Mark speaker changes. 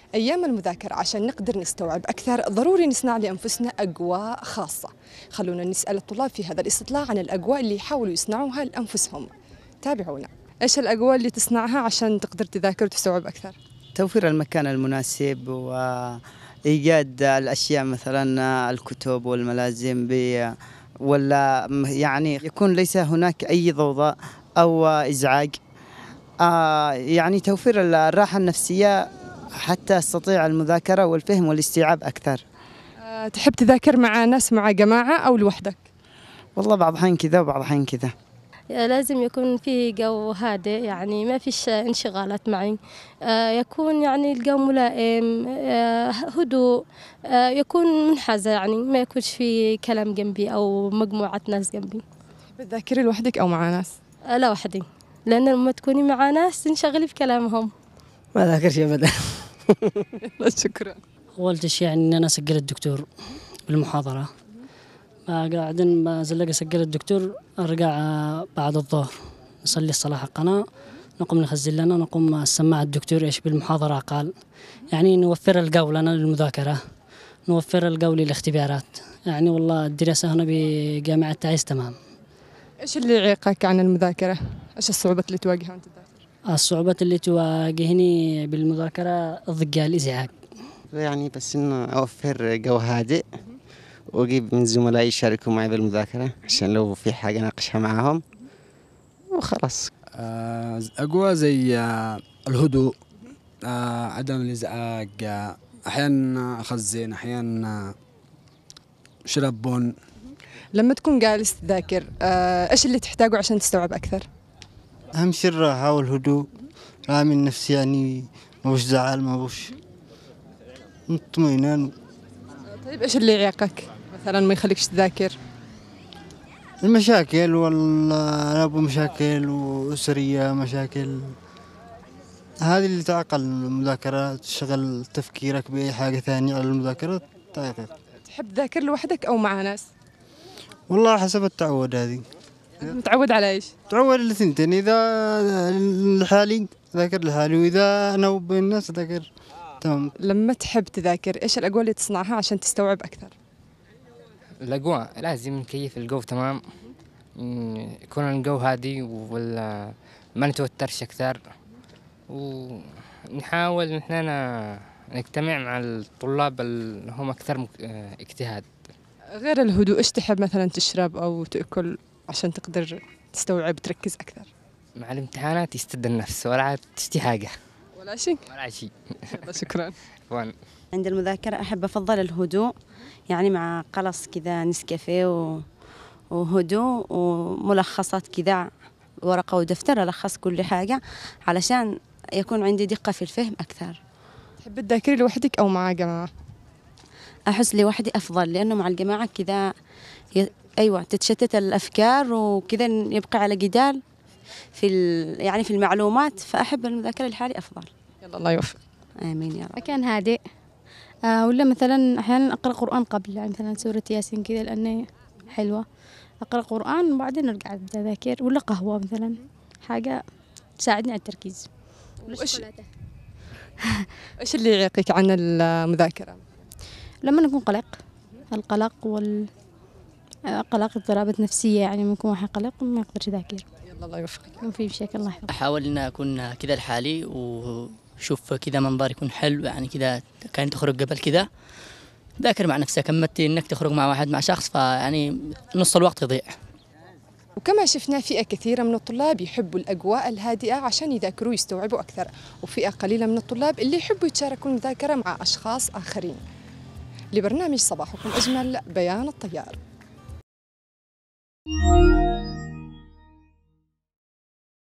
Speaker 1: أيام المذاكرة عشان نقدر نستوعب أكثر ضروري نصنع لأنفسنا أجواء خاصة. خلونا نسأل الطلاب في هذا الاستطلاع عن الأجواء اللي يحاولوا يصنعوها لأنفسهم. تابعونا. إيش الأجواء اللي تصنعها عشان تقدر تذاكر وتستوعب أكثر؟
Speaker 2: توفير المكان المناسب وإيجاد الأشياء مثلا الكتب والملازم ولا يعني يكون ليس هناك أي ضوضاء أو إزعاج. يعني توفير الراحة النفسية حتى أستطيع المذاكرة والفهم والاستيعاب أكثر.
Speaker 1: تحب تذاكر مع ناس مع جماعة أو لوحدك؟
Speaker 2: والله بعض الأحيان كذا وبعض الأحيان كذا.
Speaker 3: لازم يكون في جو هادئ، يعني ما فيش انشغالات معي. يكون يعني الجو ملائم، هدوء، يكون منحازة، يعني ما يكونش في كلام جنبي أو مجموعة ناس جنبي.
Speaker 1: بتذاكري لوحدك أو مع ناس؟
Speaker 3: لا، وحدي، لأن لما تكوني مع ناس تنشغلي في كلامهم.
Speaker 4: ما ذاكرش أبدا.
Speaker 1: شكرا.
Speaker 4: أول شيء يعني إن أنا أسجل الدكتور بالمحاضرة، قاعدين بزلق أسجل الدكتور، أرجع بعد الظهر نصلي الصلاة حقنا، نقوم نخزن لنا، نقوم السماع الدكتور إيش بالمحاضرة قال، يعني نوفر الجو لنا للمذاكرة، نوفر الجو للاختبارات. يعني والله الدراسة هنا بجامعة تعز تمام.
Speaker 1: إيش اللي يعيقك عن المذاكرة؟ إيش الصعوبات اللي تواجهها وأنت تذاكر؟
Speaker 4: الصعوبات اللي تواجهني بالمذاكرة الضجة، الإزعاج.
Speaker 5: يعني بس إنه أوفر جو هادئ وأجيب من زملائي يشاركوا معي بالمذاكرة عشان لو في حاجة ناقشها معهم وخلاص.
Speaker 6: أجواء زي الهدوء، عدم الإزعاج، أحيانا أخزن، أحيانا شرب بن.
Speaker 1: لما تكون جالس تذاكر إيش اللي تحتاجه عشان تستوعب أكثر؟
Speaker 7: أهم شيء الراحة والهدوء، راحة النفس، يعني ما بوش زعل، ما بوش مطمئنان.
Speaker 1: طيب إيش اللي يعيقك مثلا ما يخليكش تذاكر؟
Speaker 7: المشاكل، والله أبو مشاكل وأسرية، مشاكل هذه اللي تعقل المذاكرة، تشغل تفكيرك بأي حاجة ثانية على المذاكرة تعيقك.
Speaker 1: تحب تذاكر لوحدك أو مع ناس؟
Speaker 7: والله حسب التعود. هذه
Speaker 1: متعود على إيش؟
Speaker 7: تعود الاثنتين، إذا لحالي ذاكر لحالي، وإذا أنا وبين الناس ذاكر تمام.
Speaker 1: لما تحب تذاكر إيش الأجواء اللي تصنعها عشان تستوعب أكثر؟
Speaker 8: الأجواء لازم نكيف الجو تمام، يكون الجو هادي ولا ما نتوترش أكثر، ونحاول نحن نجتمع مع الطلاب اللي هم أكثر اجتهاد.
Speaker 1: غير الهدوء إيش تحب مثلا تشرب أو تأكل عشان تقدر تستوعب تركز أكثر؟
Speaker 8: مع الامتحانات يستد النفس ولا تشتي حاجة
Speaker 1: ولا شيء؟
Speaker 8: ولا شيء.
Speaker 1: شكرا.
Speaker 9: عند المذاكرة أحب أفضل الهدوء، يعني مع قلص كذا نسكافيه وهدوء وملخصات كذا، ورقة ودفتر ألخص كل حاجة علشان يكون عندي دقة في الفهم أكثر.
Speaker 1: تحب تذاكري لوحدك أو مع جماعة؟
Speaker 9: أحس لوحدي أفضل، لأنه مع الجماعة كذا أيوة تتشتت الأفكار وكذا يبقى على جدال يعني في المعلومات، فأحب المذاكرة لحالي أفضل.
Speaker 1: يلا الله يوفق.
Speaker 9: آمين يا رب.
Speaker 3: مكان هادئ، ولا مثلا أحيانا أقرأ قرآن قبل، يعني مثلا سورة ياسين كذا لأنه حلوة، أقرأ قرآن وبعدين أرجع أبدأ أذاكر، ولا قهوة مثلا، حاجة تساعدني على التركيز.
Speaker 1: إيش اللي يعيقك عن المذاكرة؟
Speaker 3: لما نكون القلق قلق، اضطرابات نفسية، يعني لما يكون واحد قلق ما يقدرش يذاكر.
Speaker 1: يلا الله يوفقك.
Speaker 3: يكون في مشاكل. الله يحفظك.
Speaker 10: أحاول إن أكون كذا لحالي وشوف كذا منظر يكون حلو، يعني كذا كان تخرج قبل كذا ذاكر مع نفسك، أما إنك تخرج مع واحد مع شخص فيعني نص الوقت يضيع.
Speaker 1: وكما شفنا فئة كثيرة من الطلاب يحبوا الأجواء الهادئة عشان يذاكروا ويستوعبوا أكثر، وفئة قليلة من الطلاب اللي يحبوا يتشاركوا المذاكرة مع أشخاص آخرين. لبرنامج صباحكم أجمل، بيان الطيار.